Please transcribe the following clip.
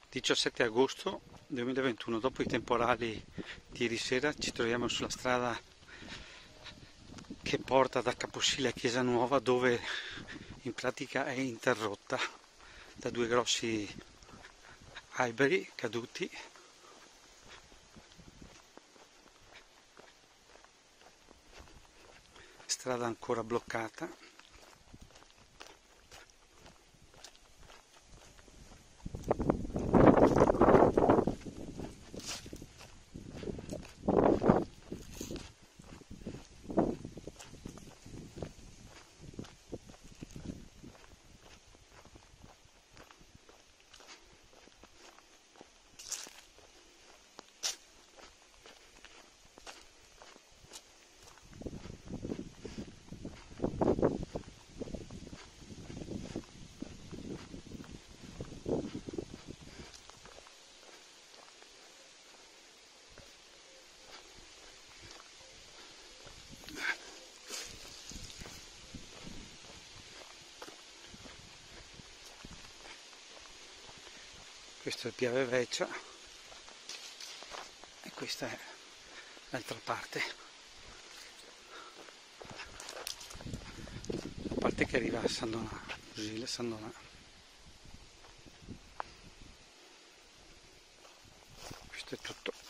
17 agosto 2021, dopo i temporali di ieri sera, ci troviamo sulla strada che porta da Caposile a Chiesa Nuova, dove in pratica è interrotta da due grossi alberi caduti. Strada ancora bloccata. Questo è Piave Vecchia e questa è l'altra parte, la parte che arriva a San Donà, così, San Donà. Questo è tutto.